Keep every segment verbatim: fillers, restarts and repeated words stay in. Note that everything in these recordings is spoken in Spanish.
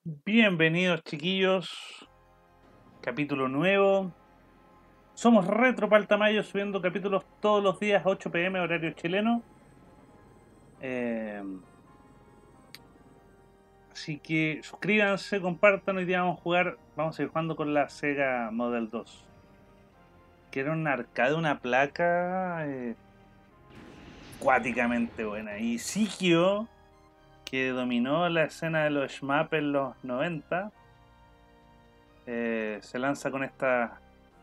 Bienvenidos chiquillos, capítulo nuevo. Somos Retro Paltamayo subiendo capítulos todos los días a ocho pm horario chileno. Eh, así que suscríbanse, compartan. Hoy día vamos a jugar, vamos a ir jugando con la Sega Model dos. Que era un arcade, una placa eh, cuáticamente buena. Y Sigio, que dominó la escena de los shmup en los noventa, eh, se lanza con esta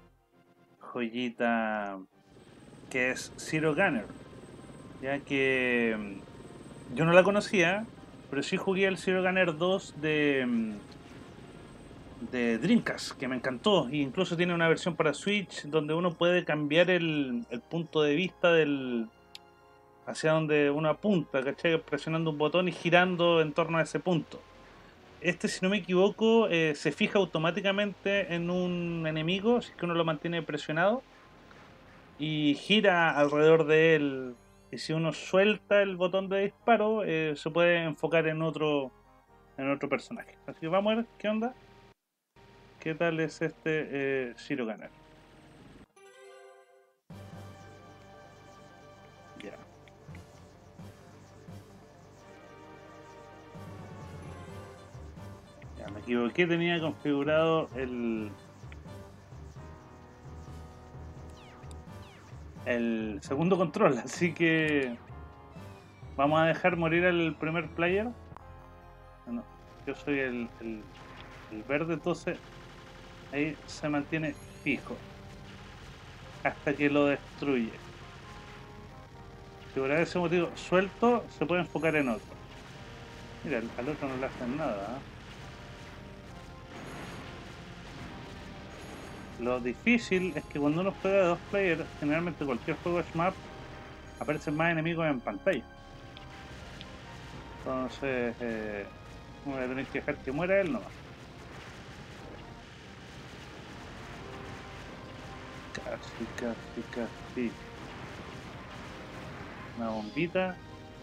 joyita que es Zero Gunner, ya que mm, yo no la conocía, pero sí jugué el Zero Gunner dos de, mm, de Dreamcast, que me encantó, e incluso tiene una versión para Switch donde uno puede cambiar el, el punto de vista del hacia donde uno apunta, ¿cachai? Presionando un botón y girando en torno a ese punto. Este, si no me equivoco, eh, se fija automáticamente en un enemigo, si es que uno lo mantiene presionado, y gira alrededor de él. Y si uno suelta el botón de disparo, eh, se puede enfocar en otro, en otro personaje. Así que vamos a ver qué onda. ¿Qué tal es este eh, Zero Gunner? Ya. Ya, me equivoqué, tenía configurado el, el segundo control, así que vamos a dejar morir al primer player. Bueno, yo soy el, el, el verde, entonces ahí se mantiene fijo hasta que lo destruye. Si por ese motivo suelto, se puede enfocar en otro. Mira, al otro no le hacen nada. ¿eh? Lo difícil es que cuando uno juega de dos players, generalmente cualquier juego de shmup, aparecen más enemigos en pantalla. Entonces, eh, voy a tener que dejar que muera él nomás. Casi, casi, casi. Una bombita.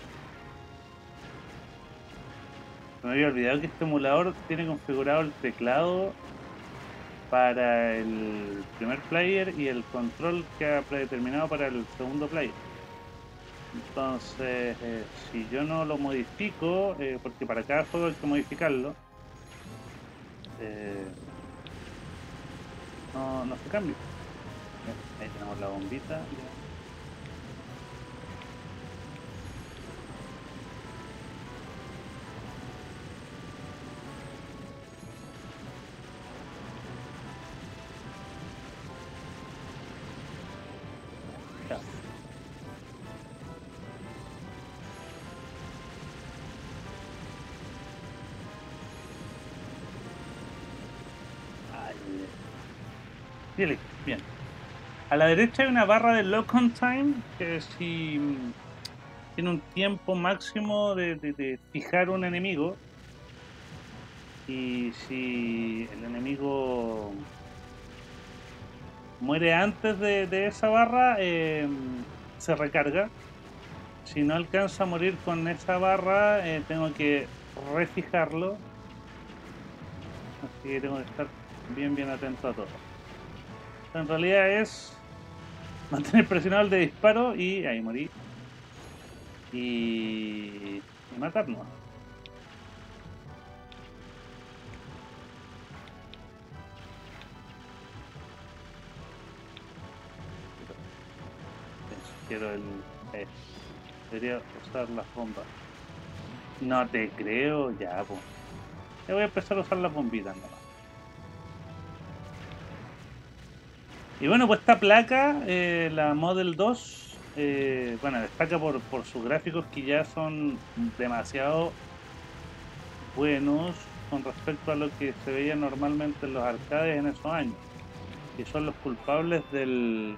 Me había olvidado que este emulador tiene configurado el teclado para el primer player y el control que ha predeterminado para el segundo player. Entonces, eh, si yo no lo modifico, eh, porque para cada juego hay que modificarlo, eh, no, no se cambia. Ahí tenemos la bombita. Ya. Ay, bien, bien. A la derecha hay una barra de lock on time que si mm, tiene un tiempo máximo de, de- de fijar un enemigo, y si el enemigo muere antes de, de esa barra, eh, se recarga. Si no alcanza a morir con esa barra, eh, tengo que refijarlo. Así que tengo que estar bien, bien atento a todo. En realidad es mantener presionado el de disparo y ahí morí. Y, y matarnos. Quiero el... Eh, debería usar las bombas. No te creo, ya, pues. Ya voy a empezar a usar las bombitas nomás. Y bueno, pues esta placa, eh, la Model dos, eh, bueno, destaca por, por sus gráficos que ya son demasiado buenos con respecto a lo que se veía normalmente en los arcades en esos años. Y son los culpables del,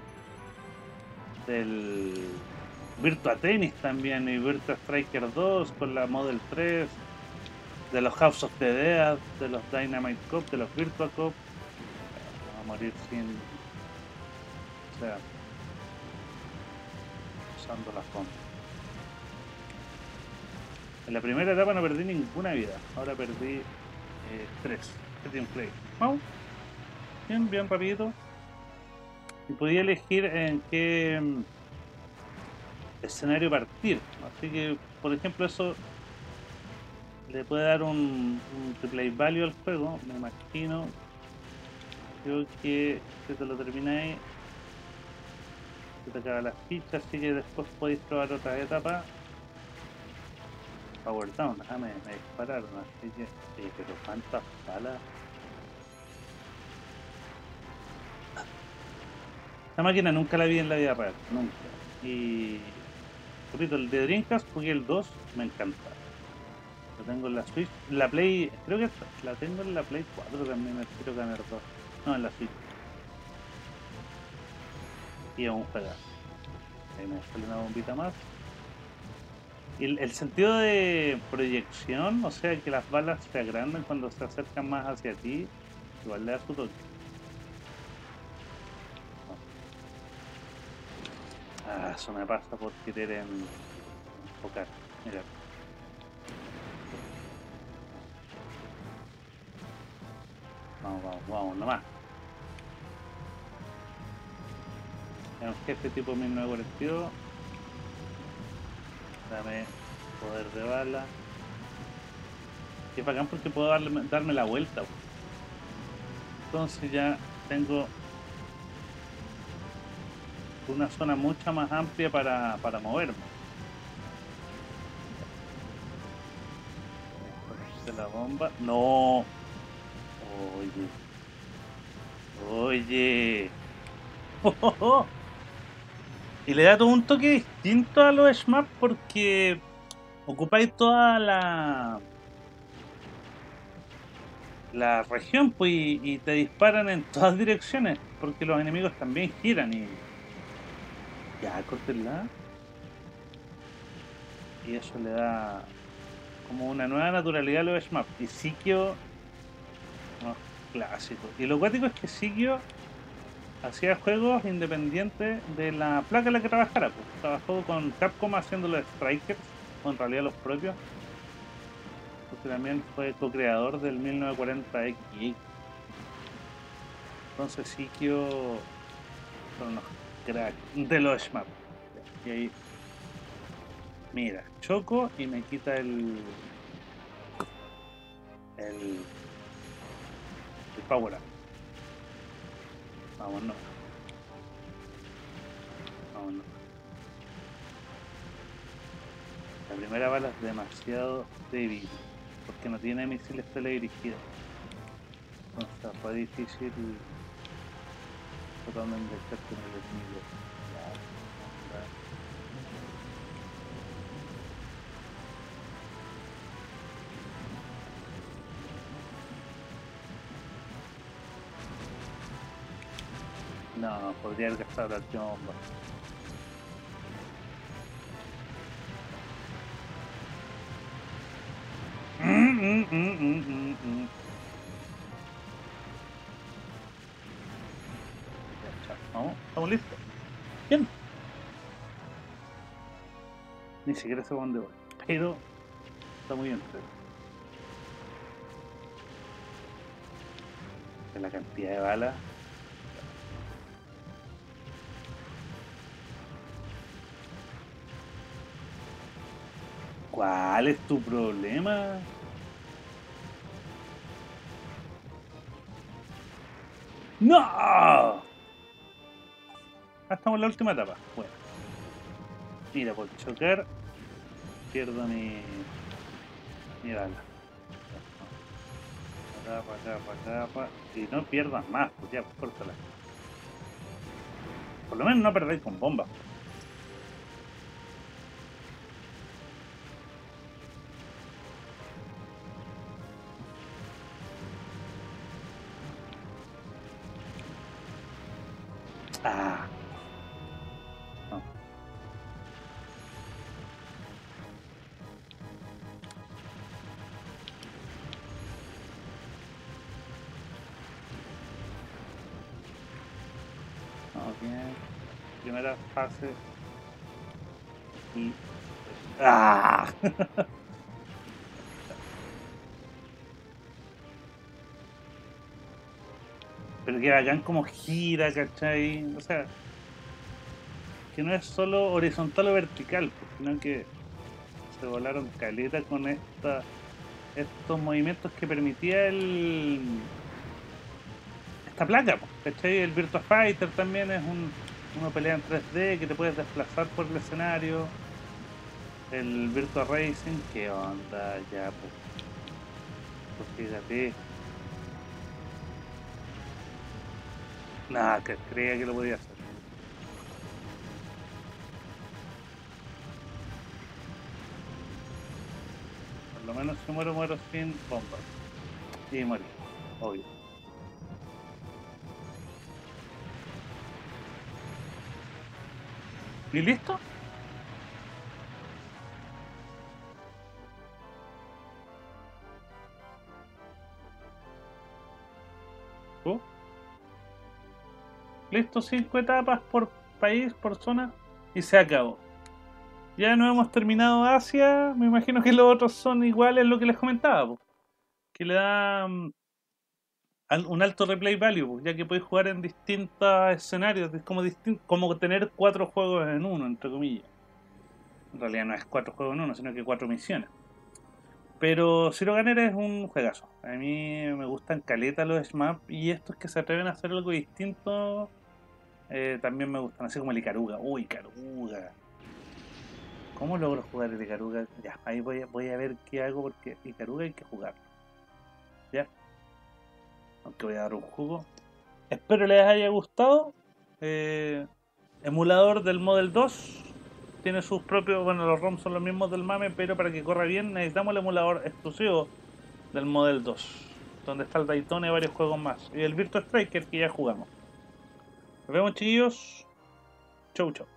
del Virtua Tennis también y Virtua Striker dos con la Model tres, de los House of the Dead, de los Dynamite Cop, de los Virtua Cop. Vamos a morir sin... O sea, usando las bombas. En la primera etapa no perdí ninguna vida, ahora perdí Eh, tres. Setting play. Wow. Bien, bien rapidito. Y podía elegir en qué mm, escenario partir. Así que, por ejemplo, eso le puede dar un, un replay value al juego, me imagino. Creo que si te lo termináis, se te acaba las fichas, así que después podéis probar otra etapa. Power down, ah, me, me dispararon, así que. Eh, pero cuántas balas. La máquina nunca la vi en la vida real, nunca. Y. Repito, el de Dreamcast jugué el dos, me encanta. Lo tengo en la Switch. La Play, creo que la tengo en la Play cuatro también, el Zero Gunner dos. No, en la Switch. Y es un juegazo. Ahí me sale una bombita más. Y el, el sentido de proyección, o sea, que las balas se agrandan cuando se acercan más hacia ti, igual le da su toque. Ah, eso me pasa por querer en- enfocar. Mira. Vamos, vamos, vamos, nomás. Es un jefe tipo mil novecientos cuarenta y dos. Dame poder de bala. Y es bacán porque puedo darle, darme la vuelta. Entonces ya tengo una zona mucho más amplia para, para moverme. De la bomba. No. Oye. Oye. Y le da todo un toque distinto a los Smap porque ocupáis toda la la región, pues, y, y te disparan en todas direcciones porque los enemigos también giran y ya, córtenla. Y eso le da como una nueva naturalidad a los Smap. Y Sikio, no, clásico. Y lo cuático es que Sikio hacía juegos independientes de la placa en la que trabajara, pues. Trabajó con Capcom haciendo los Strikers, o en realidad los propios, porque también fue co-creador del mil novecientos cuarenta X. Entonces Sikio son unos cracks de los Smap. Y ahí, mira, choco y me quita el el, el power up. Vámonos, vámonos. La primera bala es demasiado débil porque no tiene misiles teledirigidos. Entonces fue difícil totalmente estar con el enemigo. No, podría haber gastado la última bomba. Mm, mm, mm, mm, mm, mm. Ya, vamos, estamos listos. Bien. Ni siquiera sé dónde voy. Pero está muy bien. De la cantidad de balas. ¿Cuál es tu problema? ¡No! Ah, estamos en la última etapa. Bueno, mira, por chocar pierdo mi, mi bala. Para acá, para acá, para acá, para... Y no pierdas más, pues ya, pues córtala. Por lo menos no perdáis con bombas. Ah, no. Vamos bien. Primera fase. Y. ¡Ah! Pero que bacán como gira, ¿cachai? O sea, que no es solo horizontal o vertical, pues, sino que se volaron caleta con esta, estos movimientos que permitía el esta placa, pues, ¿cachai? El Virtua Fighter también es un, uno pelea en tres D que te puedes desplazar por el escenario. El Virtua Racing, ¿qué onda? Ya, pues, pues fíjate. Nada, que creía que lo podía hacer. Por lo menos si muero, muero sin bombas. Y morí, obvio. ¿Y listo? ¿Tú? Listo, cinco etapas por país, por zona, y se acabó. Ya no hemos terminado Asia, me imagino que los otros son iguales lo que les comentaba, po, que le da mm, al- un alto replay value, po, ya que podéis jugar en distintos escenarios, es como, distin- como tener cuatro juegos en uno, entre comillas. En realidad no es cuatro juegos en uno, sino que cuatro misiones. Pero Zero Gunner es un juegazo. A mí me gustan caleta los Smap y estos que se atreven a hacer algo distinto eh, también me gustan, así como el Icaruga. Uy, Icaruga. ¿Cómo logro jugar el Icaruga? Ya, ahí voy a, voy a ver qué hago porque Icaruga hay que jugar. Ya, aunque voy a dar un jugo. Espero les haya gustado. Eh, emulador del Model dos. Tiene sus propios, bueno, los ROMs son los mismos del MAME, pero para que corra bien necesitamos el emulador exclusivo del Model dos, donde está el Daytona y varios juegos más. Y el Virtua Striker que ya jugamos. Nos vemos, chiquillos. Chau, chau.